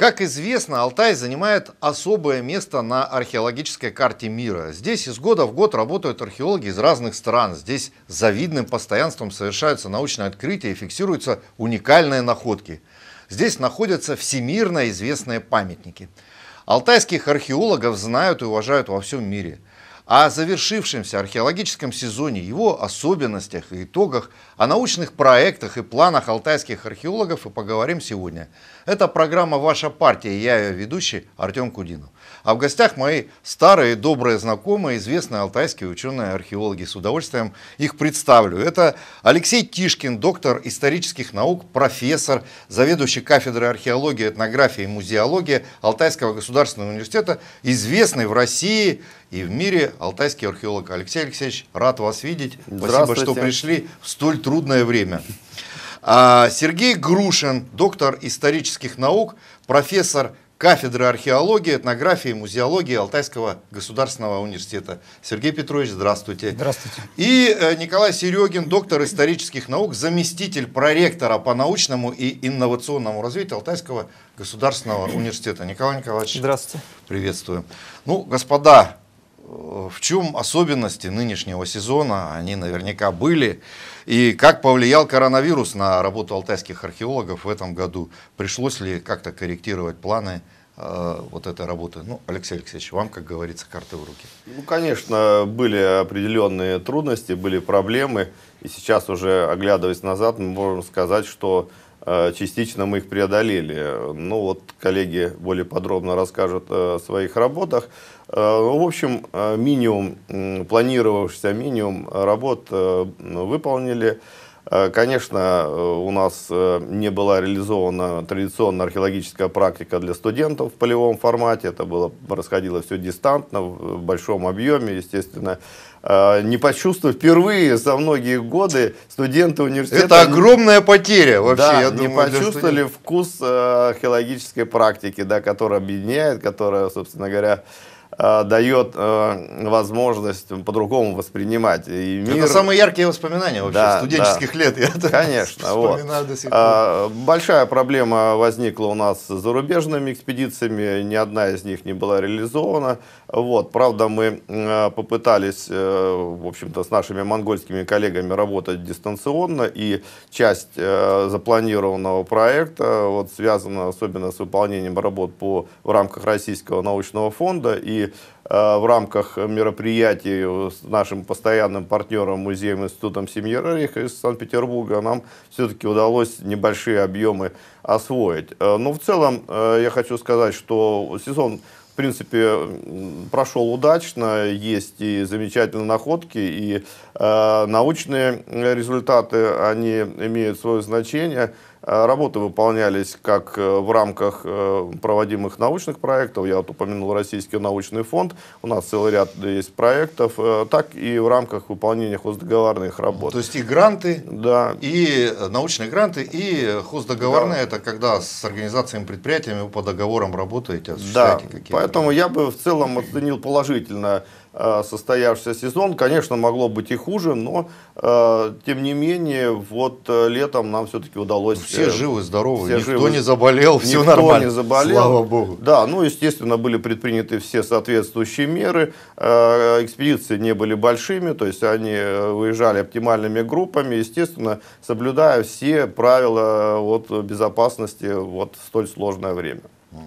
Как известно, Алтай занимает особое место на археологической карте мира. Здесь из года в год работают археологи из разных стран. Здесь с завидным постоянством совершаются научные открытия и фиксируются уникальные находки. Здесь находятся всемирно известные памятники. Алтайских археологов знают и уважают во всем мире. О завершившемся археологическом сезоне, его особенностях и итогах, о научных проектах и планах алтайских археологов и поговорим сегодня. Это программа «Ваша партия», и я ее ведущий Артем Кудинов. А в гостях мои старые добрые знакомые, известные алтайские ученые-археологи. С удовольствием их представлю. Это Алексей Тишкин, доктор исторических наук, профессор, заведующий кафедрой археологии, этнографии и музеологии Алтайского государственного университета, известный в России и в мире алтайский археолог. Алексей Алексеевич, рад вас видеть. Спасибо, что пришли в столь трудное время. Сергей Грушин, доктор исторических наук, профессор кафедры археологии, этнографии и музеологии Алтайского государственного университета. Сергей Петрович, здравствуйте. Здравствуйте. И Николай Серегин, доктор исторических наук, заместитель проректора по научному и инновационному развитию Алтайского государственного университета. Николай Николаевич, здравствуйте. Приветствую. Ну, господа, в чем особенности нынешнего сезона? Они наверняка были. И как повлиял коронавирус на работу алтайских археологов в этом году? Пришлось ли как-то корректировать планы вот этой работы? Ну, Алексей Алексеевич, вам, как говорится, карты в руки. Ну, конечно, были определенные трудности, были проблемы. И сейчас уже, оглядываясь назад, мы можем сказать, что частично мы их преодолели. Ну вот коллеги более подробно расскажут о своих работах. В общем, планировавшийся минимум работ выполнили. Конечно, у нас не была реализована традиционная археологическая практика для студентов в полевом формате. Это происходило все дистантно, в большом объеме, естественно. Не почувствовав впервые за многие годы студенты университета... Это огромная потеря вообще, да, я думаю, не почувствовали вкус археологической практики, да, которая объединяет, которая, собственно говоря, дает возможность по-другому воспринимать и мир. Это самые яркие воспоминания вообще, да, студенческих лет. Я конечно. вспоминаю до сих пор. Большая проблема возникла у нас с зарубежными экспедициями, ни одна из них не была реализована. Вот. Правда, мы попытались, в общем-то, с нашими монгольскими коллегами работать дистанционно, и часть запланированного проекта вот, связана особенно с выполнением работ в рамках Российского научного фонда и в рамках мероприятий с нашим постоянным партнером, музеем, институтом семьи Рериха из Санкт-Петербурга, нам все-таки удалось небольшие объемы освоить. Но в целом я хочу сказать, что сезон, в принципе, прошел удачно, есть и замечательные находки, и научные результаты, они имеют свое значение. Работы выполнялись как в рамках проводимых научных проектов, я вот упомянул Российский научный фонд, у нас целый ряд есть проектов, так и в рамках выполнения хоздоговорных работ. То есть и гранты, да, и научные гранты, и хоздоговорные, да. Это когда с организациями, предприятиями вы по договорам работаете, осуществляете какие-то. Поэтому я бы в целом оценил положительно состоявшийся сезон. Конечно, могло быть и хуже, но тем не менее, вот летом нам все-таки удалось... Все живы, здоровы, никто не заболел, все нормально. Никто не заболел. Слава Богу. Да, ну, естественно, были предприняты все соответствующие меры. Экспедиции не были большими, то есть они выезжали оптимальными группами, естественно, соблюдая все правила вот, безопасности вот, в столь сложное время.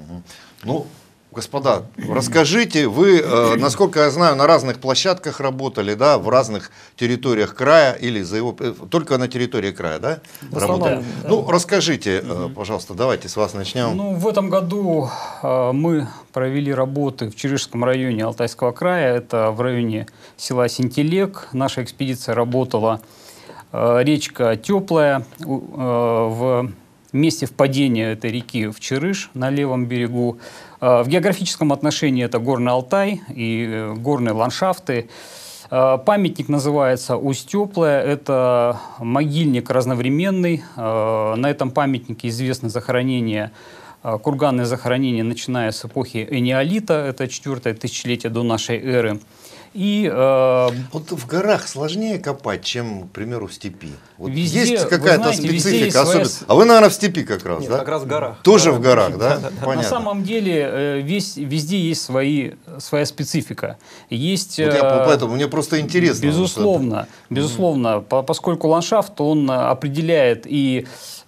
Ну, господа, расскажите, вы, насколько я знаю, на разных площадках работали, да, в разных территориях края или за его, только на территории края, да, работали? Да. Ну, расскажите, пожалуйста, давайте с вас начнем. Ну, в этом году мы провели работы в Чирышском районе Алтайского края, это в районе села Синтелек. Наша экспедиция работала, речка Теплая, в месте впадения этой реки в Чирыш на левом берегу. В географическом отношении это Горный Алтай и горные ландшафты. Памятник называется Усть-Теплая. Это могильник разновременный. На этом памятнике известны захоронения, курганные захоронения, начиная с эпохи Энеолита, это 4-е тысячелетие до нашей эры. И Вот в горах сложнее копать, чем, к примеру, в степи. Вот везде, есть вы какая-то знаете, везде специфика, есть своя особенность. А вы, наверное, в степи как раз, Нет, да? как раз в горах. Тоже в горах, да? на Понятно. самом деле везде есть своя специфика. Есть, Вот я поэтому мне просто интересно. безусловно, безусловно, поскольку ландшафт, он определяет и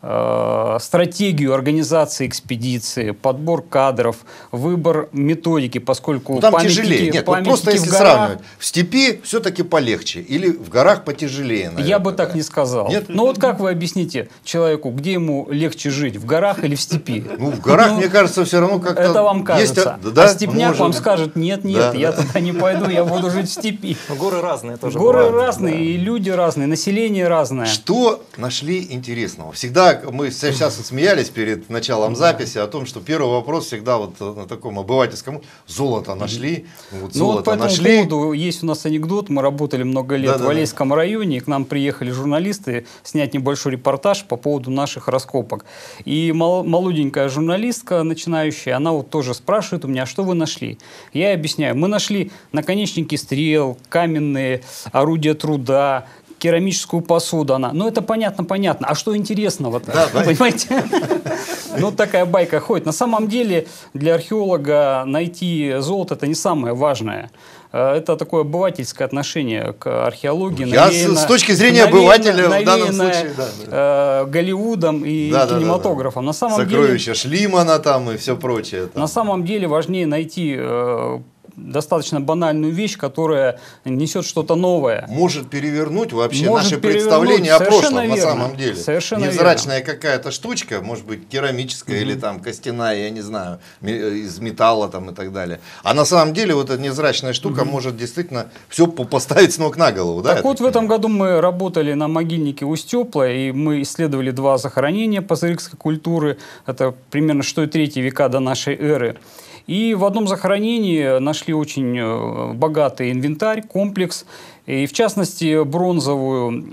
стратегию организации экспедиции, подбор кадров, выбор методики, поскольку Ну, там тяжелее. Нет, вот просто если в горах, сравнивать, в степи все-таки полегче или в горах потяжелее, наверное, я бы так да? не сказал. Нет? Но вот как вы объясните человеку, где ему легче жить, в горах или в степи? Ну, в горах, Ну, мне кажется, все равно как-то... это вам есть, кажется. да, А степняк может. вам скажет: нет, Да, я да. туда не пойду, я буду жить в степи. Но горы разные тоже. Горы бывают, разные, да. и люди разные, население разное. Что нашли интересного? Всегда мы сейчас вот смеялись перед началом записи о том, что первый вопрос всегда вот на таком обывательском: золото нашли, вот Ну вот золото по этому нашли. поводу есть у нас анекдот. Мы работали много лет Да-да-да. в Алейском районе, и к нам приехали журналисты снять небольшой репортаж по поводу наших раскопок. И молоденькая журналистка, начинающая, она вот тоже спрашивает у меня: а что вы нашли? Я ей объясняю: мы нашли наконечники стрел, каменные орудия труда, керамическую посуду. Она: ну это понятно. А что интересного-то? Да, да. Понимаете? Ну, такая байка ходит. На самом деле, для археолога найти золото – это не самое важное. Это такое обывательское отношение к археологии. Я с точки зрения обывателя в данном навеянное, случае, да. Голливудом и Да. кинематографом. На самом деле, Сокровища Шлимана там и все прочее. там. на самом деле важнее найти достаточно банальную вещь, которая несет что-то новое. Может перевернуть вообще Может наше перевернуть, представление о совершенно прошлом на верно. самом деле. Совершенно Невзрачная какая-то штучка, может быть керамическая или там костяная, я не знаю, из металла там и так далее. А на самом деле вот эта невзрачная штука может действительно все поставить с ног на голову. Да, Так вот, в этом году мы работали на могильнике Усть-Теплое, и мы исследовали 2 захоронения пазырыкской культуры. Это примерно 6-3 века до нашей эры. И в одном захоронении нашли очень богатый инвентарь, комплекс. И в частности, бронзовую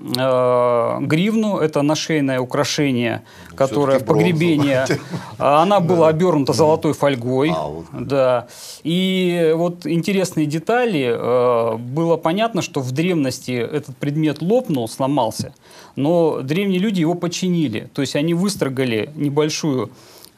гривну, это нашейное украшение, которое в погребении, она была обернута золотой фольгой. Да. И вот интересные детали, было понятно, что в древности этот предмет лопнул, сломался, но древние люди его починили. То есть они выстрогали небольшую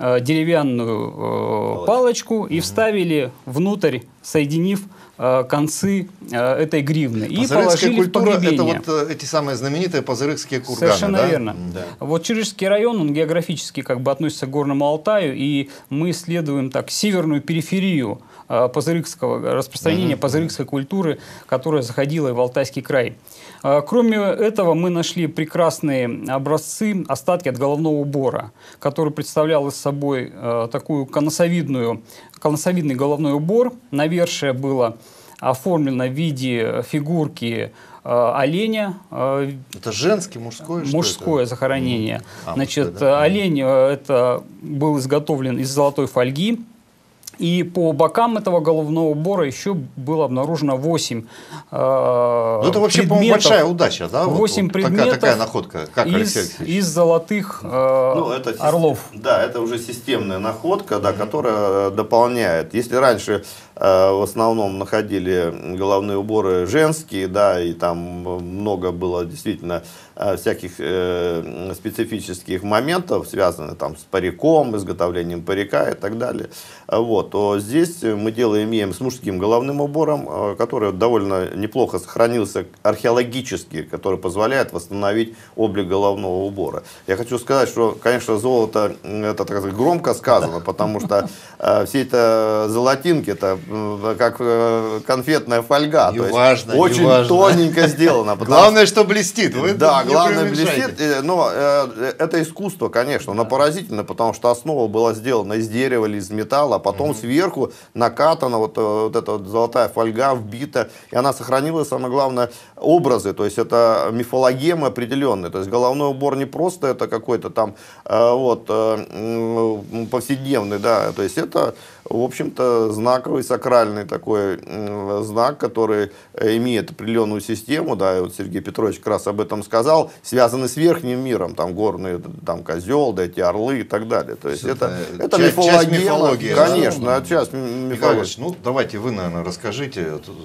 деревянную палочку и вставили внутрь, соединив концы этой гривны, и положили в погребение. Это вот эти самые знаменитые пазырыкские курганы. Совершенно да? верно. Да. Вот Чирышский район, он географически как бы относится к Горному Алтаю, и мы исследуем так северную периферию пазырыкского распространения пазырыкской культуры, которая заходила и в Алтайский край. Кроме этого, мы нашли прекрасные образцы, остатки от головного убора, который представлял из собой такую конусовидный головной убор. Навершие было оформлено в виде фигурки оленя. Это женский, мужской? Мужское захоронение. Значит, мужское, да. олень это был изготовлен из золотой фольги. И по бокам этого головного убора еще было обнаружено 8 Ну, это вообще, по-моему, большая удача, да? 8 вот предметов такая находка, как Алексей Алексеевич? из золотых Это орлов. Да, это уже системная находка, да, которая дополняет. Если раньше в основном находили головные уборы женские, да, и там много было действительно всяких специфических моментов, связанных там с париком, изготовлением парика и так далее, вот, то здесь мы имеем с мужским головным убором, который довольно неплохо сохранился археологически, который позволяет восстановить облик головного убора. Я хочу сказать, что, конечно, золото, это так сказать, громко сказано, потому что все это золотинки, это как конфетная фольга, то есть очень тоненько сделано. Главное, что блестит. Да, главное блестит, но это искусство, конечно, но поразительно, потому что основа была сделана из дерева или из металла, а потом сверху накатана вот эта вот золотая фольга, вбита, и она сохранила, самое главное, образы, то есть это мифологемы определенные, то есть головной убор не просто это какой-то там повседневный, да, то есть это, в общем-то, знаковый, сакральный такой знак, который имеет определенную систему, да, и вот Сергей Петрович как раз об этом сказал, связанный с верхним миром, там горный, там козел, да, эти орлы и так далее. То есть это мифология, конечно, часть мифологии. Ну, давайте вы, наверное, расскажите.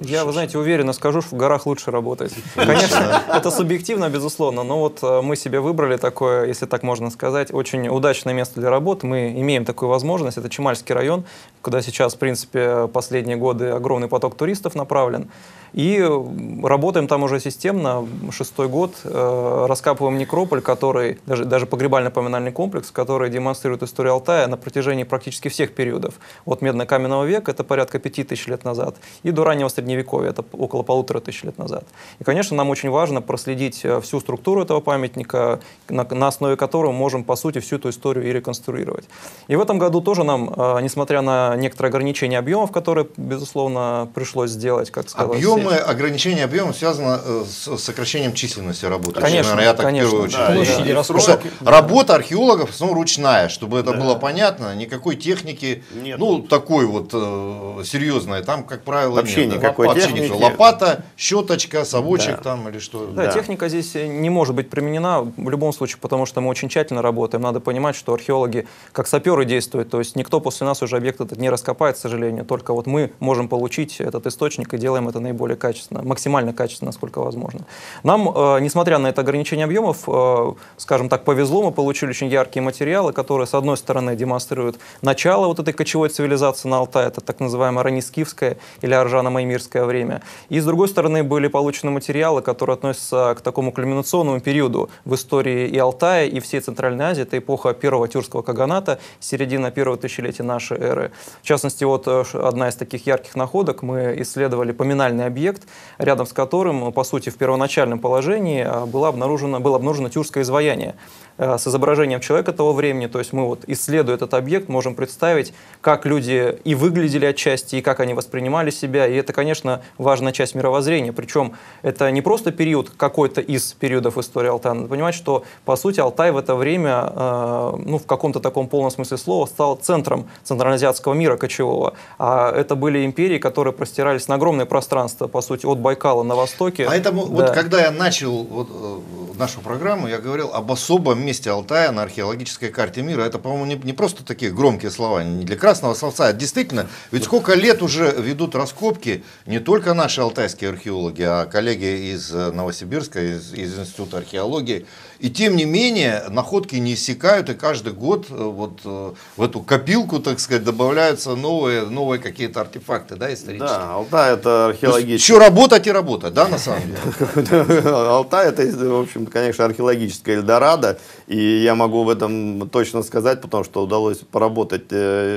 Я, вы знаете, уверенно скажу, что в горах лучше работать. Конечно, это субъективно, безусловно, но вот мы себе выбрали такое, если так можно сказать, очень удачное место для работы. Мы имеем такую возможность. Это Чемальский район, куда сейчас, в принципе, последние годы огромный поток туристов направлен. И работаем там уже системно, 6-й год, раскапываем некрополь, который, даже погребально-поминальный комплекс, который демонстрирует историю Алтая на протяжении практически всех периодов. От медно-каменного века, это порядка 5000 лет назад, и до раннего Средневековья, это около 1500 лет назад. И, конечно, нам очень важно проследить всю структуру этого памятника, на основе которого мы можем, по сути, всю эту историю и реконструировать. И в этом году тоже нам, несмотря на некоторые ограничения объемов, которые, безусловно, пришлось сделать, как сказать, ограничение объемов связано с сокращением численности работы. Конечно, я так конечно. в первую очередь. Да, Потому что работа археологов ручная, чтобы это было понятно, никакой техники, Нет. ну, такой вот серьезной, там, как правило, Вообще нет. никакой техники. Лопата, щеточка, совочек там или что. Да, техника здесь не может быть применена в любом случае, потому что мы очень тщательно работаем. Надо понимать, что археологи как саперы действуют, то есть никто после нас уже объект этот не раскопает, к сожалению, только вот мы можем получить этот источник и делаем это наиболее качественно, максимально качественно, насколько возможно. Нам, несмотря на это ограничение объемов, скажем так, повезло, мы получили очень яркие материалы, которые, с одной стороны, демонстрируют начало вот этой кочевой цивилизации на Алтае, это так называемое раннескифское или аржано-маймирское время. И, с другой стороны, были получены материалы, которые относятся к такому кульминационному периоду в истории и Алтая, и всей Центральной Азии. Это эпоха первого тюркского каганата, середина первого тысячелетия нашей эры. В частности, вот одна из таких ярких находок, мы исследовали поминальный объект, рядом с которым, по сути, в первоначальном положении было обнаружено тюркское изваяние с изображением человека того времени. То есть мы, вот, исследуя этот объект, можем представить, как люди и выглядели отчасти, и как они воспринимали себя. И это, конечно, важная часть мировоззрения. Причем это не просто период, какой-то из периодов истории Алтая. Надо понимать, что, по сути, Алтай в это время, ну, в каком-то таком полном смысле слова, стал центром центральноазиатского мира кочевого. А это были империи, которые простирались на огромное пространство, по сути, от Байкала на востоке. Поэтому, да. вот когда я начал нашу программу, я говорил об особом месте Алтая на археологической карте мира. Это, по-моему, не просто такие громкие слова, не для красного словца. Действительно, ведь сколько лет уже ведут раскопки не только наши алтайские археологи, а коллеги из Новосибирска, из Института археологии. И тем не менее, находки не иссякают, и каждый год вот в эту копилку, так сказать, добавляются новые какие-то артефакты, да, исторические. Да, Алтай это археологический. Еще работать и работать, да, на самом деле? Алтай это, в общем, конечно, археологическая Эльдорадо, и я могу в этом точно сказать, потому что удалось поработать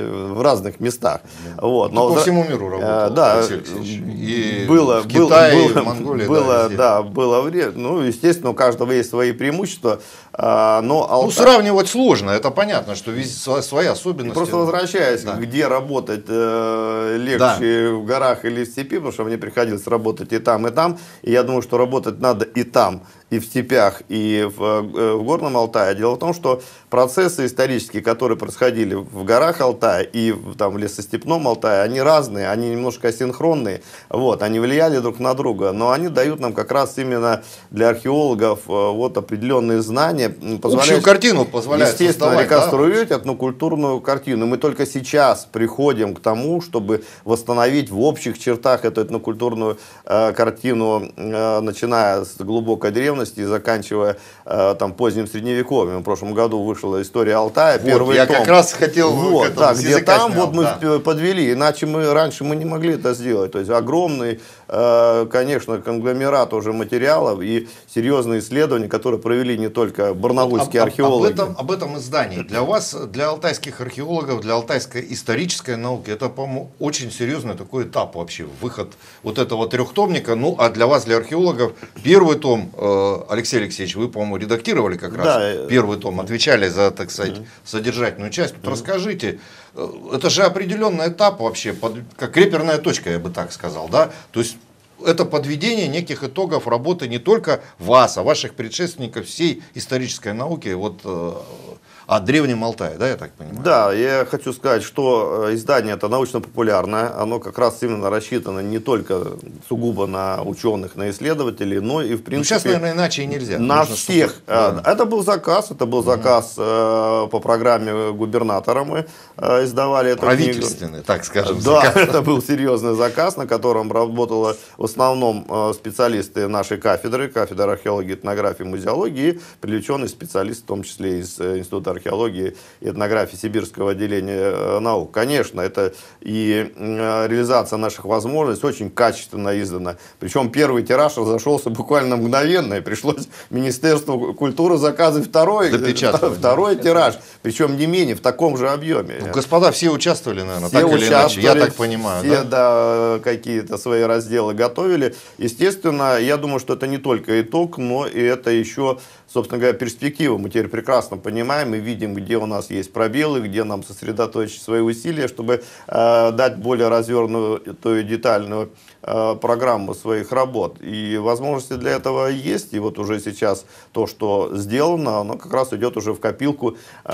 в разных местах. Вот. Но по всему миру работал, да, Алексей Алексеевич. И было, в Китае, и в Монголии. Было время. Ну, естественно, у каждого есть свои преимущества. Но Алтай... Ну, сравнивать сложно, это понятно, что свои особенности. Просто возвращаясь, где работать легче, в горах или в степи, потому что мне приходилось работать и там, и я думаю, что работать надо и там, и в степях, и в Горном Алтае. Дело в том, что процессы исторические, которые происходили в горах Алтая и в лесостепном Алтае, они разные, они немножко асинхронные, вот, они влияли друг на друга, но они дают нам как раз именно для археологов вот определенные знания, общую картину позволяет естественно реконструировать этнокультурную картину. Мы только сейчас приходим к тому, чтобы восстановить в общих чертах эту этнокультурную картину, начиная с глубокой древности и заканчивая поздним средневековьем. В прошлом году вышла история Алтая, первый я том. как раз хотел где там вот мы подвели, иначе раньше мы не могли это сделать. То есть огромный, конечно, конгломерат уже материалов и серьезные исследования, которые провели не только барнаульские археологи. Об этом издании. Для вас, для алтайских археологов, для алтайской исторической науки, это, по-моему, очень серьезный такой этап вообще, выход вот этого трехтомника. Ну, а для вас, для археологов, первый том, Алексей Алексеевич, вы, по-моему, редактировали как раз первый том, отвечали за, так сказать, содержательную часть. Вот расскажите, это же определенный этап вообще, как реперная точка, я бы так сказал, да? То есть это подведение неких итогов работы не только вас, а ваших предшественников, всей исторической науки вот, о Древнем Алтае, да, я так понимаю? Да, я хочу сказать, что издание это научно-популярное, оно как раз именно рассчитано не только сугубо на ученых, на исследователей, но и в принципе... Сейчас, наверное, иначе и нельзя. На всех. Это был заказ по программе губернатора, мы издавали эту книгу. Правительственный, так скажем. Да, заказ. это был серьезный заказ, на котором работало в основном специалисты нашей кафедры археологии, этнографии, музеологии, и привлеченные специалисты, в том числе из Института археологии и этнографии Сибирского отделения наук. Конечно, это и реализация наших возможностей очень качественно издана. Причем первый тираж разошелся буквально мгновенно, и пришлось Министерству культуры заказывать второй тираж, причем не менее, в таком же объеме. Ну, господа, все участвовали, наверное, Все так или иначе, я участвовали, так понимаю. Все, да, какие-то свои разделы готовили. Естественно, я думаю, что это не только итог, но и это еще, собственно говоря, перспектива. Мы теперь прекрасно понимаем и видим, где у нас есть пробелы, где нам сосредоточить свои усилия, чтобы дать более развернутую и детальную программу своих работ. И возможности для этого есть. И вот уже сейчас то, что сделано, оно как раз идет уже в копилку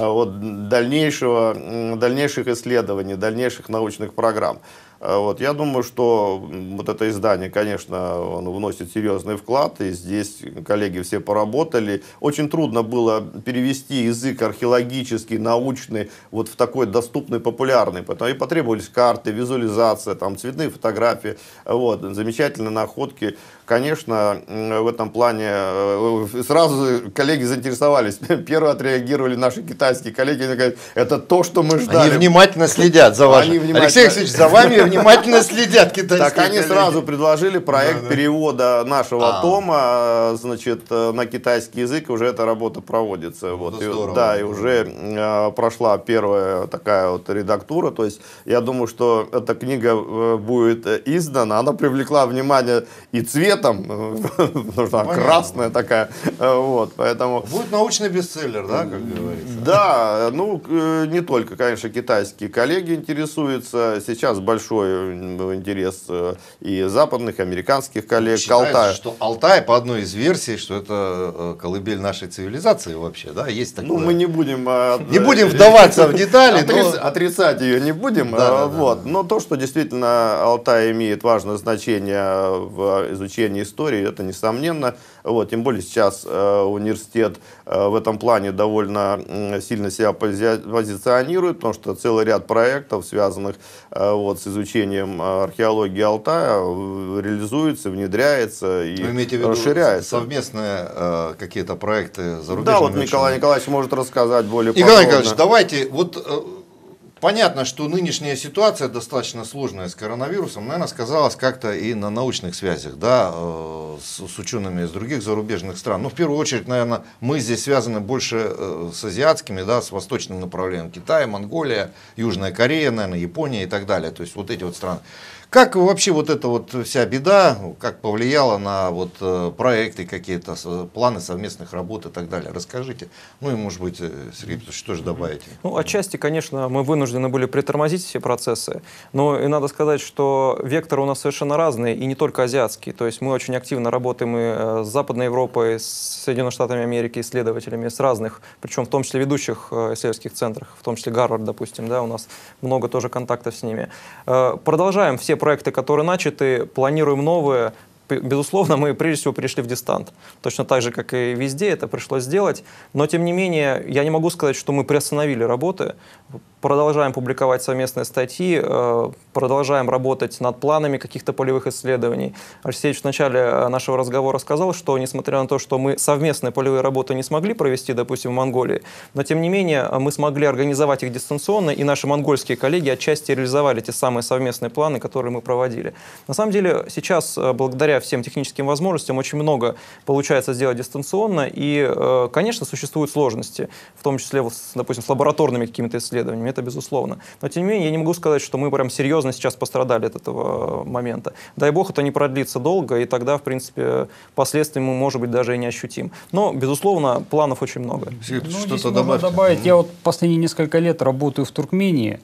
дальнейших исследований, дальнейших научных программ. Вот, я думаю, что вот это издание, конечно, оно вносит серьезный вклад, и здесь коллеги все поработали. Очень трудно было перевести язык археологический, научный, вот в такой доступный, популярный. Поэтому и потребовались карты, визуализация, там, цветные фотографии, вот, замечательные находки. Конечно, в этом плане сразу коллеги заинтересовались. Первые отреагировали наши китайские коллеги. Они говорят, это то, что мы ждали. Они внимательно следят за вами. Алексей Алексеевич, за вами внимательно следят китайские Так они коллеги. сразу предложили проект перевода нашего тома, значит, на китайский язык. Уже эта работа проводится. Вот. Здорово. Да, и уже прошла первая такая вот редактура. То есть я думаю, что эта книга будет издана. Она привлекла внимание и цветом, потому что она красная такая. Вот, поэтому... Будет научный бестселлер, да, как говорится? Да, ну, не только, конечно, китайские коллеги интересуются. Сейчас большой интерес и западных, и американских коллег. Считается, что Алтай, по одной из версий, что это колыбель нашей цивилизации вообще, да, есть такое. Ну, мы не будем вдаваться в детали, отрицать ее не будем. Вот. Но то, что действительно Алтай имеет важное значение в изучении истории, это несомненно. Вот. Тем более сейчас университет в этом плане довольно сильно себя позиционирует, потому что целый ряд проектов, связанных вот, с изучением археологии Алтая, реализуется, внедряется и расширяется. Совместные какие-то проекты зарубежными. Да, вот Николай Николаевич может рассказать более подробно. Николай Николаевич, давайте, вот понятно, что нынешняя ситуация достаточно сложная с коронавирусом, наверное, сказалась как-то и на научных связях, да, с учеными из других зарубежных стран. Ну, в первую очередь, наверное, мы здесь связаны больше с азиатскими, да, с восточным направлением: Китай, Монголия, Южная Корея, наверное, Япония и так далее. То есть вот эти вот страны. Как вообще вот эта вот вся беда, как повлияла на вот проекты, какие-то планы совместных работ и так далее? Расскажите. Ну и, может быть, Сергей Петрович, что же добавите? Ну, отчасти, конечно, мы вынуждены были притормозить все процессы, но и надо сказать, что векторы у нас совершенно разные, и не только азиатские. То есть мы очень активно работаем и с Западной Европой, с Соединенными Штатами Америки, исследователями, с разных, причем в том числе ведущих исследовательских центрах, в том числе Гарвард, допустим, да, у нас много тоже контактов с ними. Продолжаем все проекты, которые начаты, планируем новые. Безусловно, мы прежде всего перешли в дистант. Точно так же, как и везде, это пришлось сделать. Но, тем не менее, я не могу сказать, что мы приостановили работы. Продолжаем публиковать совместные статьи, продолжаем работать над планами каких-то полевых исследований. Алексей Ильич в начале нашего разговора сказал, что, несмотря на то, что мы совместные полевые работы не смогли провести, допустим, в Монголии, но, тем не менее, мы смогли организовать их дистанционно, и наши монгольские коллеги отчасти реализовали те самые совместные планы, которые мы проводили. На самом деле, сейчас, благодаря всем техническим возможностям, очень много получается сделать дистанционно, и, конечно, существуют сложности, в том числе, допустим, с лабораторными какими-то исследованиями, это безусловно. Но, тем не менее, я не могу сказать, что мы прям серьезно сейчас пострадали от этого момента. Дай бог, это не продлится долго, и тогда, в принципе, последствия мы, может быть, даже и не ощутим. Но, безусловно, планов очень много. Что-то добавить. Я вот последние несколько лет работаю в Туркмении.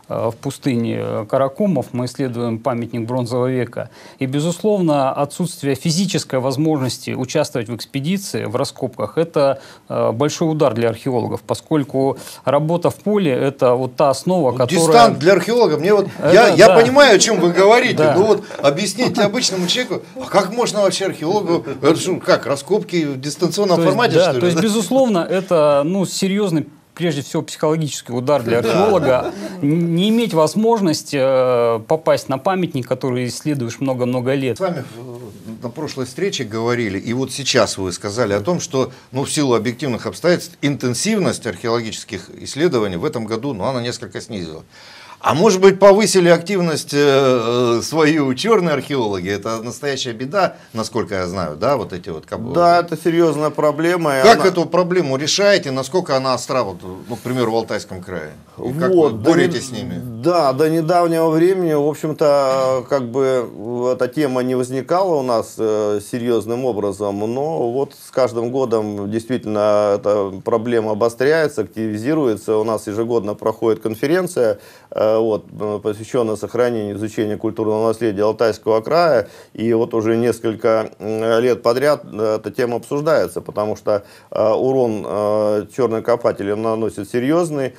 в пустыне Каракумов, мы исследуем памятник бронзового века. И, безусловно, отсутствие физической возможности участвовать в экспедиции, в раскопках, это большой удар для археологов, поскольку работа в поле – это вот та основа, которая… Дистант для археолога. Мне вот, я понимаю, о чем вы говорите, да. Но вот объясните обычному человеку, а как можно вообще археологу, как, раскопки в дистанционном формате, да, что ли? То есть, безусловно, это серьезный, прежде всего, психологический удар для археолога. Не иметь возможность попасть на памятник, который исследуешь много-много лет. С вами на прошлой встрече говорили, и вот сейчас вы сказали о том, что в силу объективных обстоятельств интенсивность археологических исследований в этом году она несколько снизилась. А может быть, повысили активность свою черные археологи? Это настоящая беда, насколько я знаю, да, вот эти вот… Да, это серьезная проблема. Как эту проблему решаете, насколько она остра, вот, к примеру, в Алтайском крае? И как вы боретесь с ними? Да, до недавнего времени, в общем-то, эта тема не возникала у нас серьезным образом, но вот с каждым годом действительно эта проблема обостряется, активизируется. У нас ежегодно проходит конференция, посвященная сохранению и изучению культурного наследия Алтайского края. И вот уже несколько лет подряд эта тема обсуждается, потому что урон черные копатели наносят серьезный.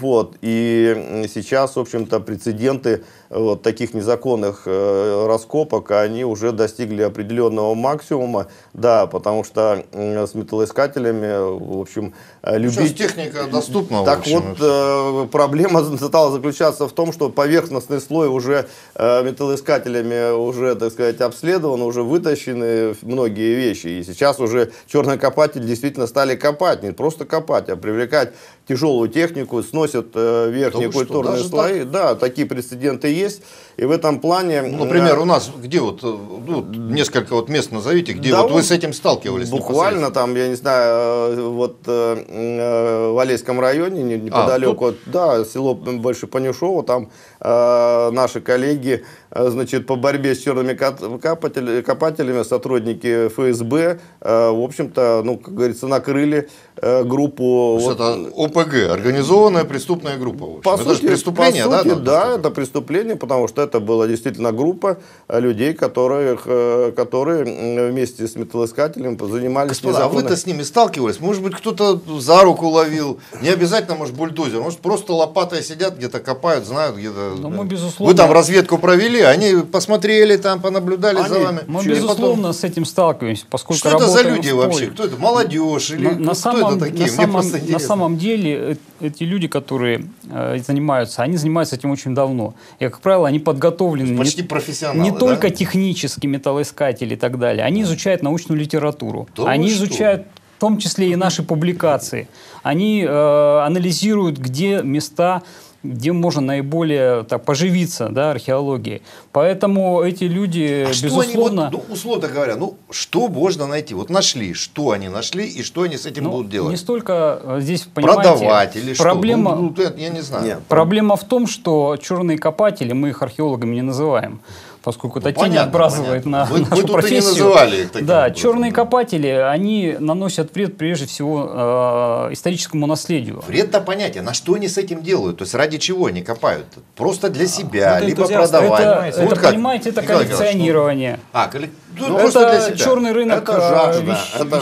И сейчас, в общем-то, прецеденты таких незаконных раскопок, они уже достигли определенного максимума. Да, потому что с металлоискателями, в общем, сейчас техника доступна. Так вот, проблема стала заключаться в том, что поверхностный слой уже металлоискателями уже, так сказать, обследован, уже вытащены многие вещи. И сейчас уже черные копатели действительно стали копать, не просто копать, а привлекать тяжелую технику, сносят верхние культурные слои. Так? Да, такие прецеденты есть. И в этом плане… например, у нас где несколько мест назовите, где вы с этим сталкивались? Буквально там, я не знаю, в Алейском районе, неподалеку, село больше Панюшово, там наши коллеги, по борьбе с черными копателями, сотрудники ФСБ, в общем-то, как говорится, накрыли группу… Это ОПГ, организованная преступная группа. Это же преступление, да, это преступление, потому что это была действительно группа людей, которые вместе с металлоискателем занимались… Господа, а вы-то с ними сталкивались? Может быть, кто-то за руку ловил? Не обязательно, может, бульдозер. Может, просто лопатой сидят, где-то копают, знают, где-то… Вы там разведку провели, они посмотрели, там понаблюдали за вами. Мы, безусловно, с этим сталкиваемся, поскольку что это за люди вообще? Кто это? Молодежь? Или кто это такие? На самом деле, эти люди, которые занимаются, они занимаются этим очень давно. И, как правило, они подготовлены почти профессионалы, не только технически, металлоискатели и так далее. Они изучают научную литературу. Они изучают в том числе и наши публикации. Они анализируют, где места, где можно наиболее поживиться археологией. Поэтому эти люди, безусловно… условно говоря, что можно найти? Вот нашли, что они нашли и что они с этим будут делать? Не столько здесь, понимаете… Продавать или проблема, что? Я не знаю. Нет, проблема в том, что черные копатели, мы их археологами не называем, поскольку это тень отбрасывает на нашу профессию. Не называли их таким образом. Черные копатели, они наносят вред прежде всего историческому наследию. Вред-то понятие. На что они с этим делают? То есть ради чего они копают? Просто для себя, либо продавать. Это, понимаете, это коллекционирование. Просто для себя. Черный рынок. Это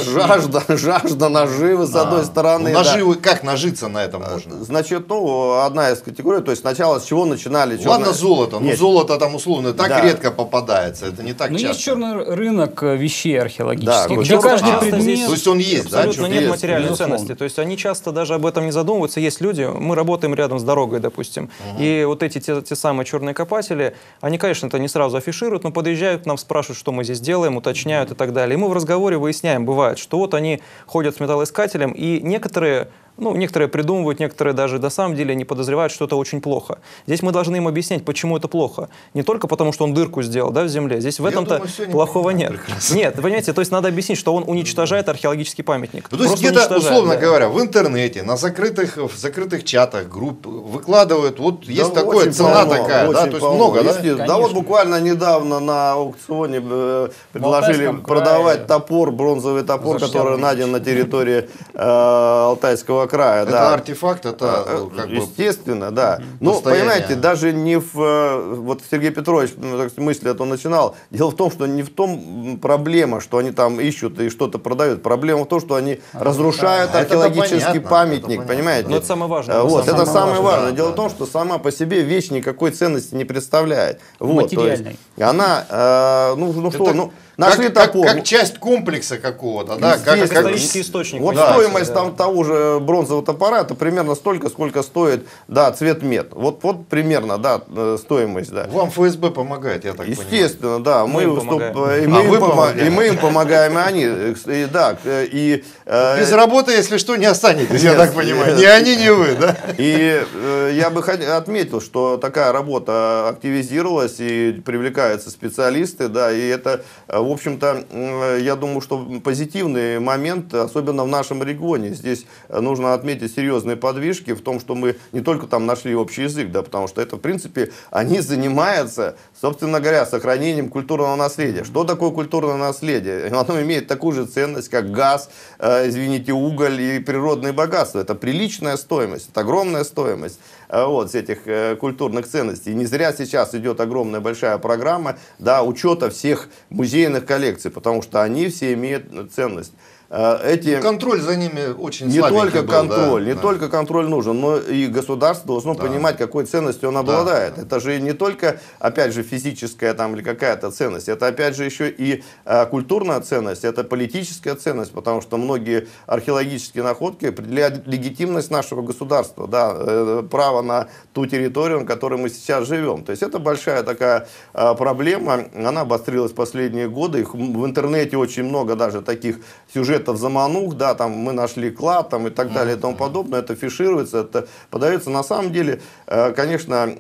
жажда наживы, с одной стороны. Наживы, как нажиться на этом можно? Значит, одна из категорий, то есть сначала с чего начинали? Ладно, золото. Золото там условно так редко попадается, это не так часто. Но есть черный рынок вещей археологических, да, где каждый предмет… То есть он есть, абсолютно нет материальной ценности. То есть они часто даже об этом не задумываются. Есть люди, мы работаем рядом с дорогой, допустим, и вот эти те самые черные копатели, они, конечно, это не сразу афишируют, но подъезжают к нам, спрашивают, что мы здесь делаем, уточняют и так далее. И мы в разговоре выясняем, бывает, что вот они ходят с металлоискателем, и некоторые придумывают, некоторые даже на самом деле не подозревают, что это очень плохо. Здесь мы должны им объяснять, почему это плохо. Не только потому, что он дырку сделал в земле. Здесь в этом-то плохого нет. Нет, понимаете, то есть надо объяснить, что он уничтожает археологический памятник. То есть где-то, условно говоря, в интернете, в закрытых чатах, групп выкладывают, вот Да, есть такое, очень цена полно, такая, да, очень то есть полно. много, да? Если- да, Конечно. вот буквально недавно на аукционе предложили Алтайском продавать крае топор, бронзовый топор, за который 60 найден на территории Алтайского края. Это да. артефакт, это как бы Естественно, да. Ну, достояние. понимаете, даже не в... Вот Сергей Петрович мысль эту начинал. Дело в том, что не в том проблема, что они там ищут и что-то продают. Проблема в том, что они разрушают Это археологический понятно, памятник, это понятно, понимаете? Но это самое важное. Вот, это самое важное. да, Дело да, в том, да. что сама по себе вещь никакой ценности не представляет. Вот, то есть Материальной. она, ну что, Это ну, нашли топор. как часть комплекса какого-то, да? Естественно. Как исторический источник. Вот Да, стоимость да. там того же бронзового топора, это примерно столько, сколько стоит, да, цвет мед. Вот примерно, да, стоимость, да. Вам ФСБ помогает, я так понимаю. Естественно, да, Мы им помогаем. и А вы помогаете? и мы им помогаем, и они, и, да, и Без работы, если что, не останетесь, я Нет, так понимаю. нет. Ни они, ни вы, да? И я бы отметил, что такая работа активизировалась и привлекаются специалисты, да, и это, в общем-то, я думаю, что позитивный момент, особенно в нашем регионе. Здесь нужно отметить серьезные подвижки в том, что мы не только там нашли общий язык, да, потому что это, в принципе, они занимаются, собственно говоря, сохранением культурного наследия. Что такое культурное наследие? Оно имеет такую же ценность, как газ, извините, уголь и природные богатства. Это приличная стоимость, это огромная стоимость вот, этих культурных ценностей. И не зря сейчас идет огромная большая программа, да, учета всех музейных коллекций, потому что они все имеют ценность. Контроль за ними очень Не слабенький только был, контроль, да, не да. только контроль нужен, но и государство должно понимать, какой ценностью он обладает. Это же не только, опять же, физическая там или какая-то ценность, это опять же еще и культурная ценность, это политическая ценность, потому что многие археологические находки определяют легитимность нашего государства, да, право на ту территорию, на которой мы сейчас живем. То есть это большая такая проблема, она обострилась в последние годы, их в интернете очень много даже таких сюжетов заманух, да, там мы нашли клад, там и так далее и тому подобное, это фишируется, это подается. На самом деле, конечно,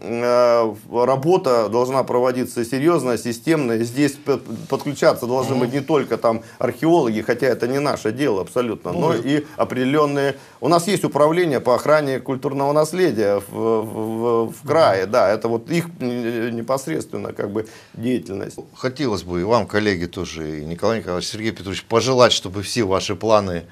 работа должна проводиться серьезно, системно, здесь подключаться должны быть не только там археологи, хотя это не наше дело абсолютно, но и определенные... У нас есть управление по охране культурного наследия в крае, да, это вот их непосредственно как бы деятельность. Хотелось бы и вам, коллеги, тоже, и Николай Николаевич, Сергей Петрович, пожелать, чтобы все ваши планы,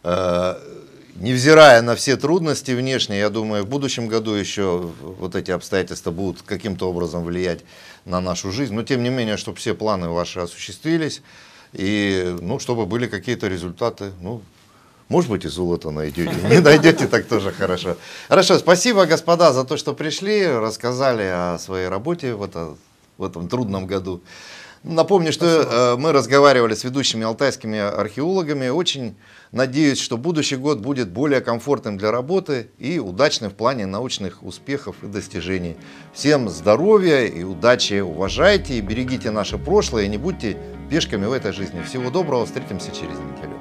невзирая на все трудности внешние, я думаю, в будущем году еще вот эти обстоятельства будут каким-то образом влиять на нашу жизнь, но тем не менее, чтобы все планы ваши осуществились, и, ну, чтобы были какие-то результаты, ну, может быть, и золото найдете, не найдете, так тоже хорошо. Хорошо, спасибо, господа, за то, что пришли, рассказали о своей работе в этом трудном году. Напомню, что мы разговаривали с ведущими алтайскими археологами. Очень надеюсь, что будущий год будет более комфортным для работы и удачным в плане научных успехов и достижений. Всем здоровья и удачи, уважайте и берегите наше прошлое, и не будьте пешками в этой жизни. Всего доброго, встретимся через неделю.